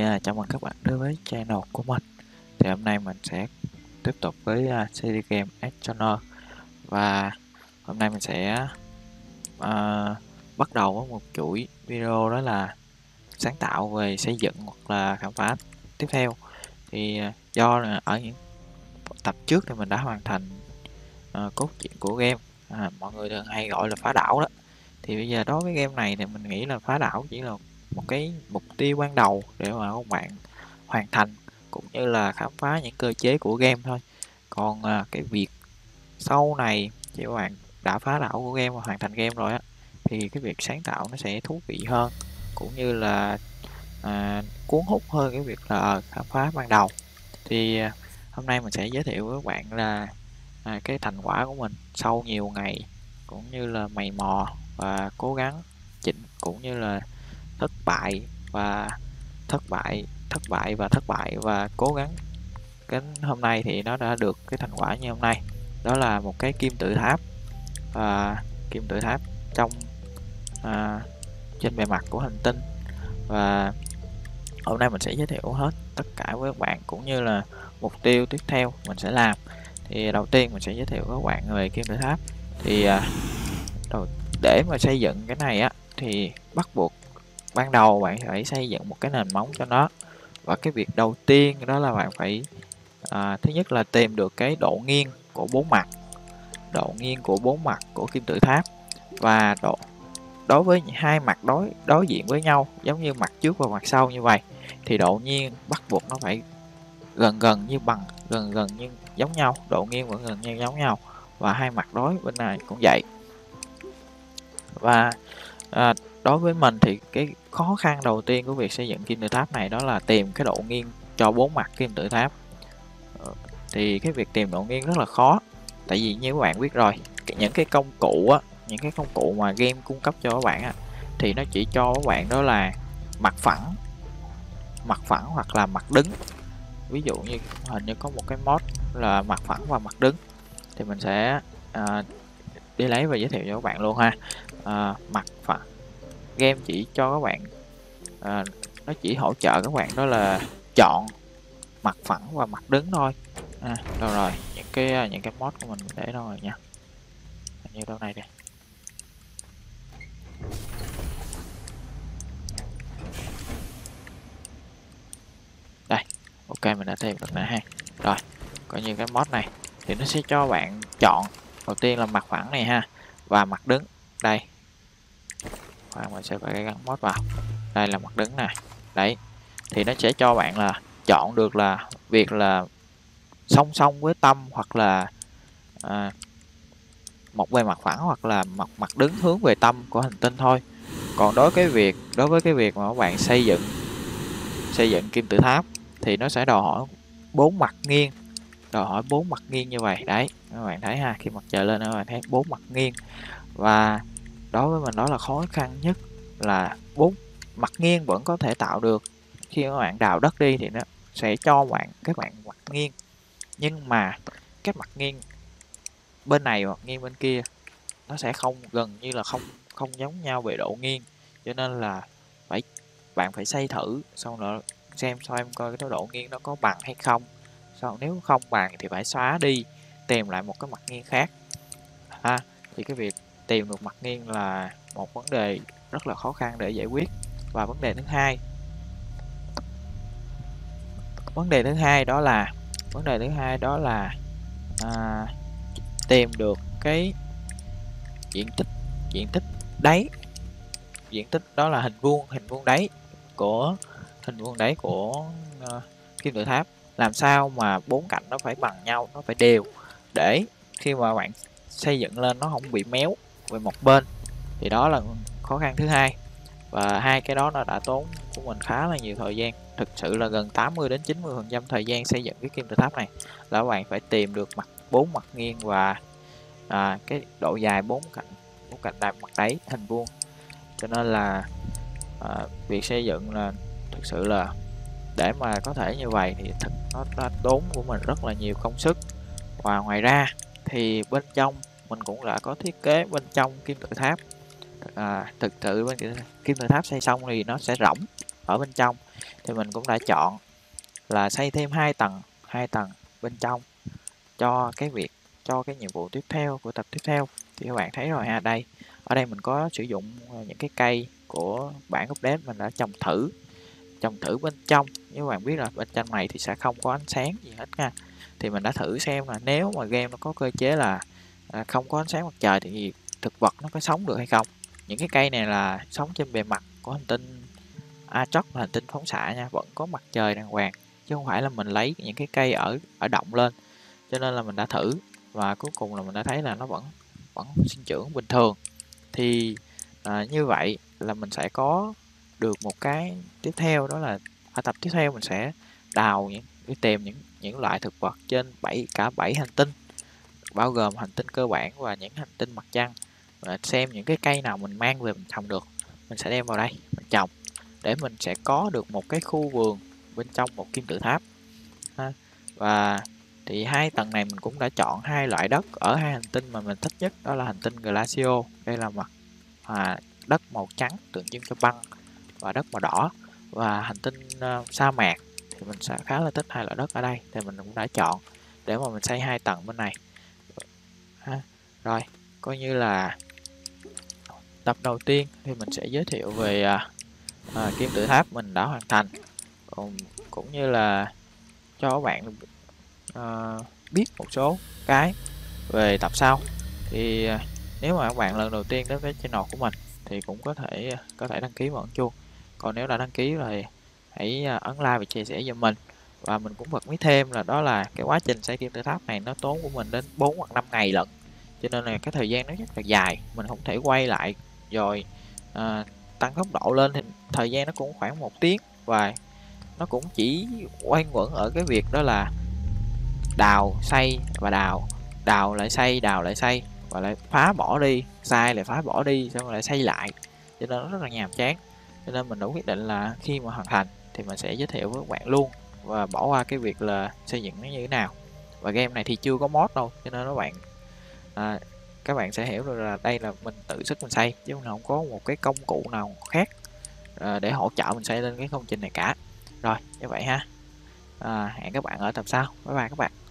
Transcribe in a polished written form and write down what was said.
Chào mừng các bạn đến với channel của mình. Thì hôm nay mình sẽ tiếp tục với series game Astronaut. Và hôm nay mình sẽ bắt đầu với một chuỗi video, đó là sáng tạo về xây dựng hoặc là khám phá tiếp theo. Thì do là ở những tập trước thì mình đã hoàn thành cốt truyện của game, mọi người thường hay gọi là phá đảo đó. Thì bây giờ đối với game này thì mình nghĩ là phá đảo chỉ là một cái mục tiêu ban đầu để mà các bạn hoàn thành cũng như là khám phá những cơ chế của game thôi. Còn cái việc sau này khi các bạn đã phá đảo của game và hoàn thành game rồi á, thì cái việc sáng tạo nó sẽ thú vị hơn, cũng như là cuốn hút hơn cái việc là khám phá ban đầu. Thì hôm nay mình sẽ giới thiệu với các bạn là cái thành quả của mình sau nhiều ngày cũng như là mày mò và cố gắng chỉnh, cũng như là thất bại và thất bại, thất bại và cố gắng đến hôm nay thì nó đã được cái thành quả như hôm nay. Đó là một cái kim tự tháp, và kim tự tháp trong trên bề mặt của hành tinh. Và hôm nay mình sẽ giới thiệu hết tất cả với các bạn, cũng như là mục tiêu tiếp theo mình sẽ làm. Thì đầu tiên mình sẽ giới thiệu với các bạn về kim tự tháp. Thì để mà xây dựng cái này á, thì bắt buộc ban đầu bạn phải xây dựng một cái nền móng cho nó. Và cái việc đầu tiên đó là bạn phải thứ nhất là tìm được cái độ nghiêng của bốn mặt, độ nghiêng của bốn mặt của kim tự tháp. Và đối với hai mặt đối diện với nhau, giống như mặt trước và mặt sau như vậy, thì độ nghiêng bắt buộc nó phải gần như giống nhau, độ nghiêng vẫn gần như giống nhau. Và hai mặt đối bên này cũng vậy. Và đối với mình thì cái khó khăn đầu tiên của việc xây dựng kim tự tháp này đó là tìm cái độ nghiêng cho bốn mặt kim tự tháp. Thì cái việc tìm độ nghiêng rất là khó, tại vì như các bạn biết rồi, những cái công cụ á, những cái công cụ mà game cung cấp cho các bạn á, thì nó chỉ cho các bạn đó là mặt phẳng hoặc là mặt đứng. Ví dụ như hình như có một cái mod là mặt phẳng và mặt đứng, thì mình sẽ đi lấy và giới thiệu cho các bạn luôn ha. Mặt phẳng, game chỉ cho các bạn nó chỉ hỗ trợ các bạn đó là chọn mặt phẳng và mặt đứng thôi. Đâu rồi, những cái mod của mình để đâu rồi nha, hình như đâu này đây. Đây, ok, mình đã tìm được nè ha. Rồi, coi như cái mod này thì nó sẽ cho bạn chọn đầu tiên là mặt phẳng này ha, và mặt đứng. Đây, mình sẽ phải gắn mod vào. Đây là mặt đứng này. Đấy, thì nó sẽ cho bạn là chọn được là việc là song song với tâm, hoặc là một bề mặt phẳng, hoặc là mặt đứng hướng về tâm của hành tinh thôi. Còn đối với cái việc mà các bạn xây dựng kim tự tháp thì nó sẽ đòi hỏi bốn mặt nghiêng, như vậy. Đấy, các bạn thấy ha, khi mặt trời lên các bạn thấy bốn mặt nghiêng. Và đối với mình đó là khó khăn nhất, là bốn mặt nghiêng vẫn có thể tạo được. Khi các bạn đào đất đi thì nó sẽ cho các bạn mặt nghiêng, nhưng mà các mặt nghiêng bên này hoặc nghiêng bên kia nó sẽ gần như là không giống nhau về độ nghiêng. Cho nên là bạn phải xây thử, xong rồi xem coi cái độ nghiêng nó có bằng hay không. Nếu không bằng thì phải xóa đi, tìm lại một cái mặt nghiêng khác thì cái việc tìm được mặt nghiêng là một vấn đề rất là khó khăn để giải quyết. Và vấn đề thứ hai đó là tìm được cái diện tích đáy. Diện tích đó là hình vuông đáy của kim tự tháp. Làm sao mà bốn cạnh nó phải bằng nhau, nó phải đều, để khi mà bạn xây dựng lên nó không bị méo về một bên. Thì đó là khó khăn thứ hai. Và hai cái đó nó đã tốn của mình khá là nhiều thời gian, thực sự là gần 80 đến 90% thời gian xây dựng cái kim tự tháp này là các bạn phải tìm được bốn mặt nghiêng và cái độ dài bốn cạnh đạt mặt đáy hình vuông. Cho nên là việc xây dựng là thực sự là để mà có thể như vậy thì nó tốn của mình rất là nhiều công sức. Và ngoài ra thì bên trong mình cũng đã có thiết kế bên trong kim tự tháp. Thực sự bên kim tự tháp xây xong thì nó sẽ rỗng ở bên trong, thì mình cũng đã chọn là xây thêm 2 tầng bên trong cho cái nhiệm vụ tiếp theo của tập tiếp theo. Thì các bạn thấy rồi ha, đây ở đây mình có sử dụng những cái cây của bản update, mình đã trồng thử bên trong. Như các bạn biết là bên trong này thì sẽ không có ánh sáng gì hết nha. Thì mình đã thử xem là nếu mà game nó có cơ chế là không có ánh sáng mặt trời thì thực vật nó có sống được hay không. Những cái cây này là sống trên bề mặt của hành tinh Atrox, là hành tinh phóng xạ nha, vẫn có mặt trời đàng hoàng, chứ không phải là mình lấy những cái cây ở động lên. Cho nên là mình đã thử và cuối cùng là mình đã thấy là nó vẫn vẫn sinh trưởng bình thường. Thì như vậy là mình sẽ có được một cái tiếp theo, đó là ở tập tiếp theo mình sẽ đi tìm những loại thực vật trên cả 7 hành tinh, bao gồm hành tinh cơ bản và những hành tinh mặt trăng, và xem những cái cây nào mình mang về mình trồng được, mình sẽ đem vào đây mình trồng, để mình sẽ có được một cái khu vườn bên trong một kim tự tháp ha. Và thì 2 tầng này mình cũng đã chọn 2 loại đất ở 2 hành tinh mà mình thích nhất, đó là hành tinh Glacio, đây là mặt đất màu trắng tượng trưng cho băng, và đất màu đỏ, và hành tinh sa mạc. Thì mình sẽ khá là thích 2 loại đất ở đây, thì mình cũng đã chọn để mà mình xây 2 tầng bên này ha. Rồi coi như là tập đầu tiên thì mình sẽ giới thiệu về kim tự tháp mình đã hoàn thành, cũng như là cho các bạn biết một số cái về tập sau. Thì nếu mà các bạn lần đầu tiên đến với channel của mình thì cũng có thể đăng ký và ấn chuông. Còn nếu đã đăng ký rồi hãy ấn like và chia sẻ giùm mình. Và mình cũng bật mí thêm là đó là cái quá trình xây kim tự tháp này nó tốn của mình đến 4 hoặc 5 ngày lận, cho nên là cái thời gian nó rất là dài, mình không thể quay lại rồi tăng tốc độ lên thì thời gian nó cũng khoảng 1 tiếng, và nó cũng chỉ quanh quẩn ở cái việc đó là đào xây và đào lại xây, đào lại xây, và lại phá bỏ đi, sai lại phá bỏ đi, xong rồi lại xây lại, cho nên nó rất là nhàm chán. Cho nên mình đã quyết định là khi mà hoàn thành thì mình sẽ giới thiệu với các bạn luôn, và bỏ qua cái việc là xây dựng nó như thế nào. Và game này thì chưa có mod đâu, cho nên các bạn sẽ hiểu được là đây là mình tự sức mình xây, chứ mình không có một cái công cụ nào khác để hỗ trợ mình xây lên cái công trình này cả. Rồi như vậy ha, hẹn các bạn ở tập sau, bye bye các bạn.